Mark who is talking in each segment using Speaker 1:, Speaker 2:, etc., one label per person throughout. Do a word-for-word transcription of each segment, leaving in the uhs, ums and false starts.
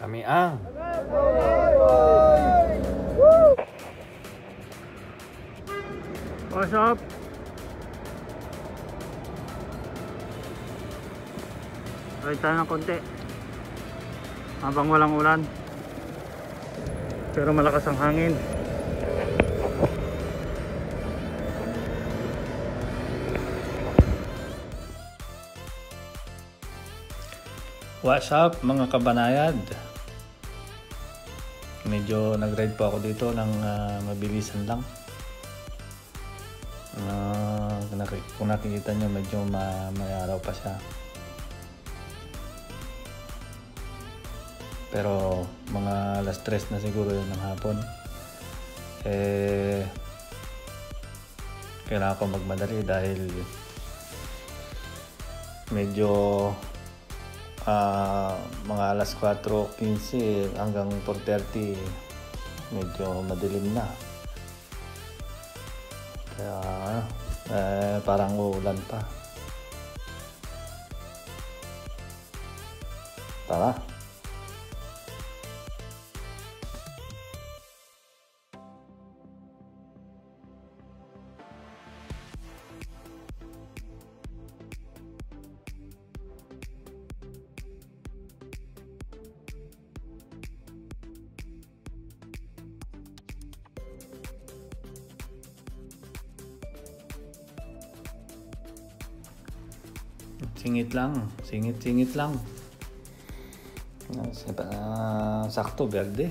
Speaker 1: Kami ang
Speaker 2: What's up? Ride tayo ng konti habang walang ulan pero malakas ang hangin.
Speaker 1: What's up mga kabanayad? Medyo nag-ride po ako dito ng uh, mabilisan lang. Uh, kung nakikita nyo medyo ma may araw pa siya. Pero mga alas tres na siguro yun ng hapon. Eh, kailangan ko magmadali dahil medyo uh, mga alas kwatro fifteen hanggang four thirty medyo madilim na. Kaya eh, parang uulan pa. Tara. Singit lang, singit-singit lang. Uh, sakto, berde.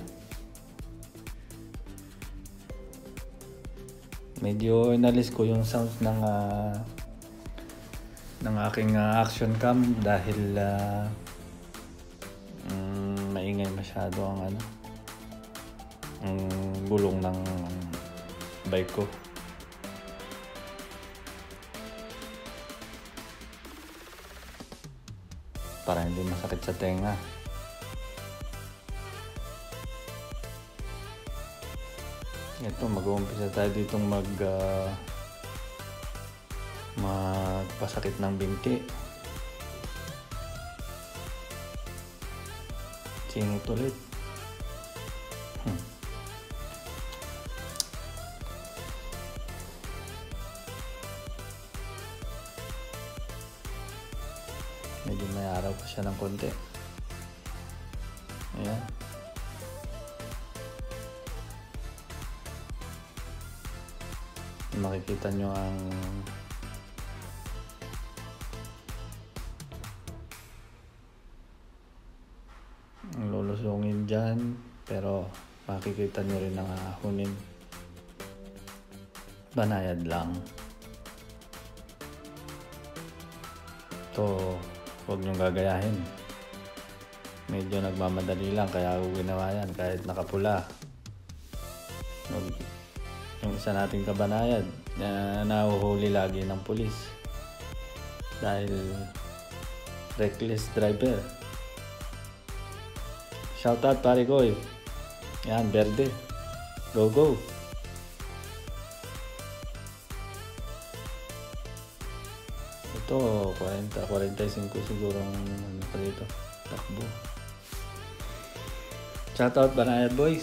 Speaker 1: Medyo inalis ko yung sound ng uh, ng aking uh, action cam dahil uh, um, maingay masyado ang ano, ang gulong ng bike ko. Para hindi masakit sa tenga. Ito, mag-uumpisa tayo ditong mag uh, magpasakit ng binti. Singit ulit. Hmm. Medyo may araw pa siya ng konti. Ayan. Makikita nyo ang ang lulusungin dyan, pero makikita nyo rin ang ahunin. Banayad lang. Ito, huwag nyong gagayahin. Medyo nagmamadali lang kaya ako ginawa yan kahit nakapula. Yung isa nating kabanayad na nahuhuli lagi ng pulis dahil reckless driver. Shout out pare ko eh. Yan, berde. Go go. Ito, forty, forty-five sigurong ano pa dito. Takbo. Shout out Banayad boys.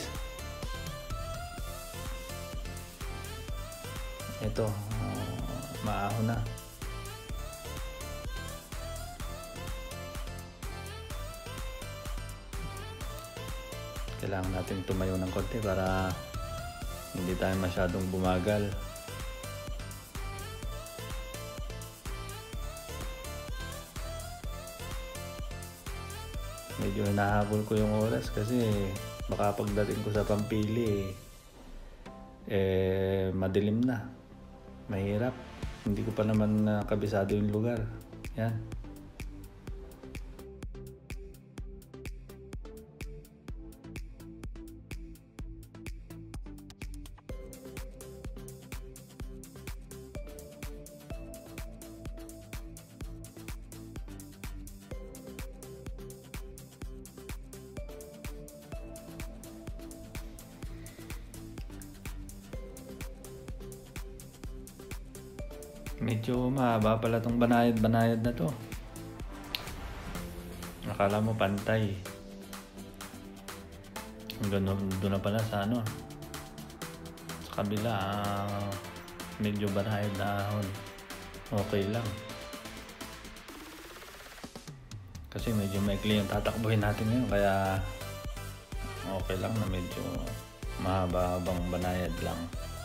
Speaker 1: Ito, uh, maaho na. Kailangan natin tumayo ng konti para hindi tayo masyadong bumagal. Medyo hinahabol ko yung oras kasi baka pagdating ko sa Pampili eh madilim na. Mahirap. Hindi ko pa naman uh, kabisado yung lugar. Yan. Medyo mahaba pala tong banayad-banayad na to. Akala mo pantay. Ganun, doon na pala sa ano, sa kabila, uh, medyo banayad na ahon. Okay lang. Kasi medyo maikli yung tatakbuhin natin ngayon, kaya okay lang na medyo mahaba-habang banayad lang.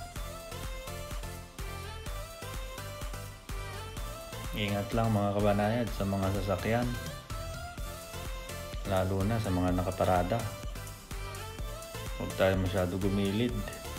Speaker 1: Ingat lang mga kabanayad sa mga sasakyan, lalo na sa mga nakaparada. Huwag tayo masyado gumilid.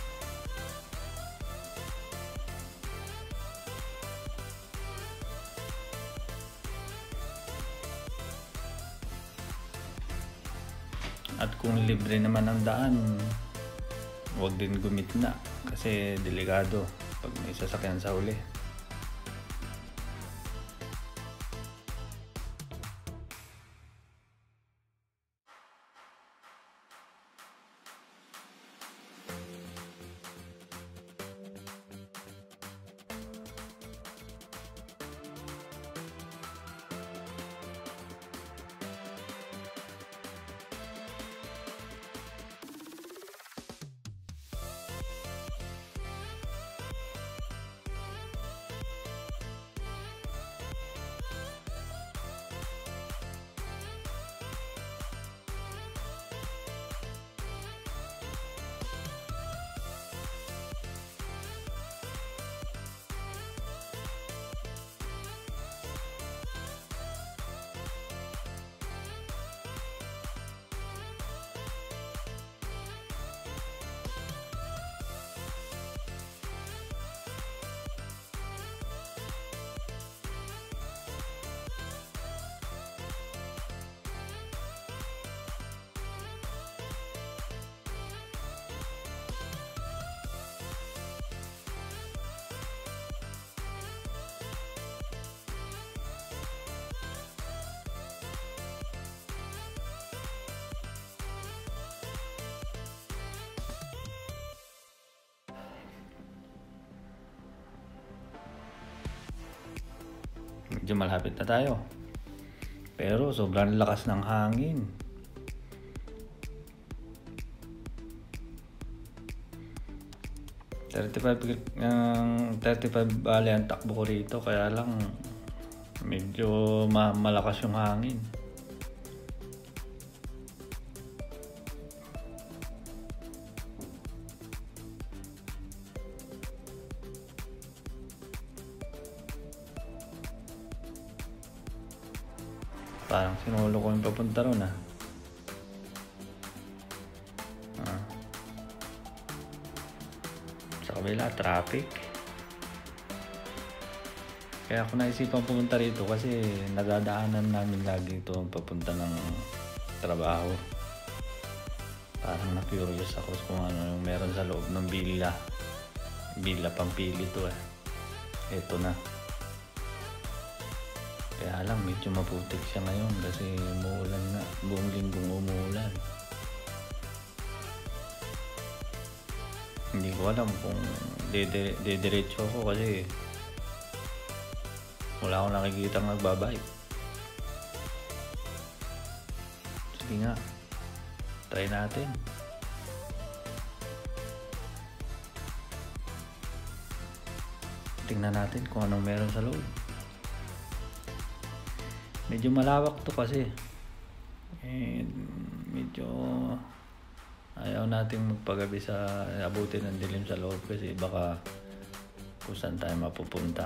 Speaker 1: At kung libre naman ang daan, huwag din gumitna kasi delikado pag may sasakyan sa huli. Medyo malapit na tayo, pero sobrang lakas ng hangin. thirty-five, uh, thirty-five bali ang takbo ko rito, kaya lang medyo ma malakas yung hangin. Parang sinulo ko yung papunta ron ah. ah. Sa kabila, traffic. Kaya ako naisipan pumunta rito kasi nadadaanan namin lagi ito papunta ng trabaho. Parang na-curious ako kung ano yung meron sa loob ng Villa. Villa Pampili to eh. Ito na. Kaya lang medyo maputik siya ngayon kasi umuulan na. Buong linggong umuulan. Hindi ko alam kung dediretso ako kasi wala akong nakikita ng nagbabike. Sige nga, try natin. Tingnan natin kung anong meron sa loob. Medyo malawak to kasi eh, medyo ayaw nating magpagabi sa abutin ng dilim sa loob kasi baka kung saan tayo mapupunta.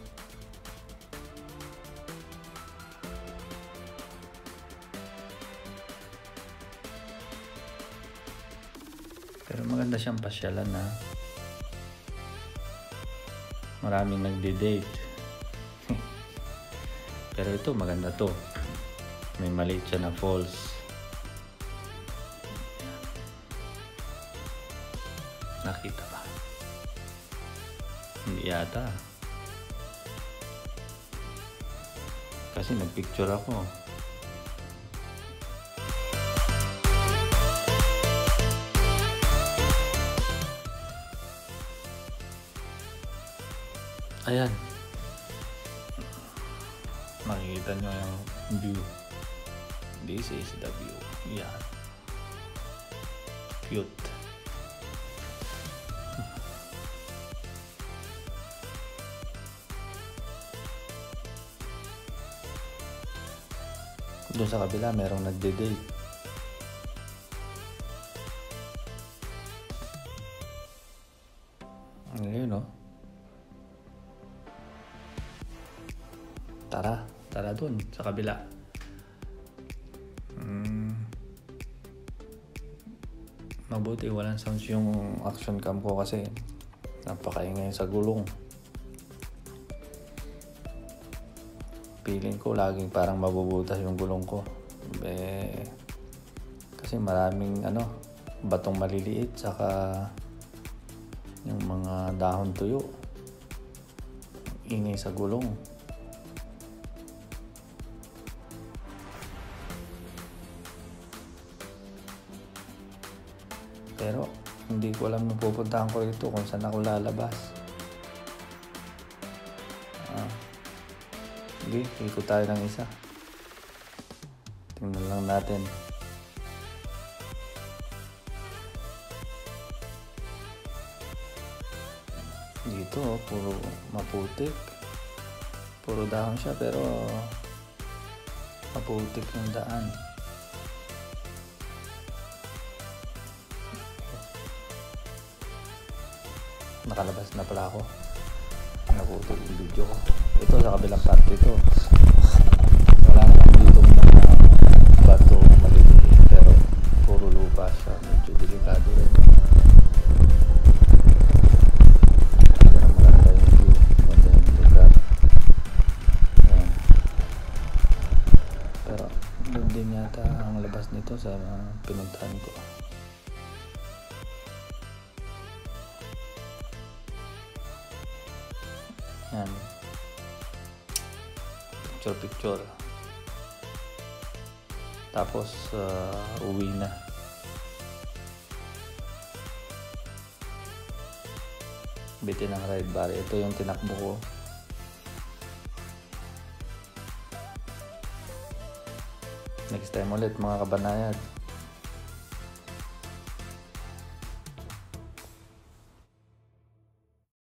Speaker 1: Pero maganda siyang pasyalan na maraming nagde-date. Pero ito maganda to. May maliit siya na falls. Nakita ba? Hindi yata. Kasi nagpicture ako. Ayan. Makikita nyo yung view. This is the view. Yan. Cute. Doon sa kabila merong nagde-date. Ayun no. Tara, tara doon sa kabila. Hmm. Mabuti walang sounds yung action cam ko kasi napakaingay sa gulong. Feeling ko laging parang mabubutas yung gulong ko. Eh, kasi maraming ano, batong maliliit saka yung mga dahon tuyo. Ingay sa gulong. Pero hindi ko alam nung pupuntahan ko ito kung saan ako lalabas. Ah. Sige, ikot tayo ng isa. Tingnan lang natin. Dito, puro maputik. Puro dahon siya pero maputik yung daan. Nakalabas na pala ako. Naputik yung video ko. Ito sa kabilang parte ito. Wala naman dito mga bato maliliit pero puro lupa siya. Medyo delikado rin. Pero maganda yung view. Maganda yung lugar. Ayan. Pero doon din yata ang labas nito sa pinuntahan ko. Yan. Picture picture. Tapos uh, uwi na. Bitin ang ride bar. Ito yung tinakbo ko. Next time ulit mga kabanayad.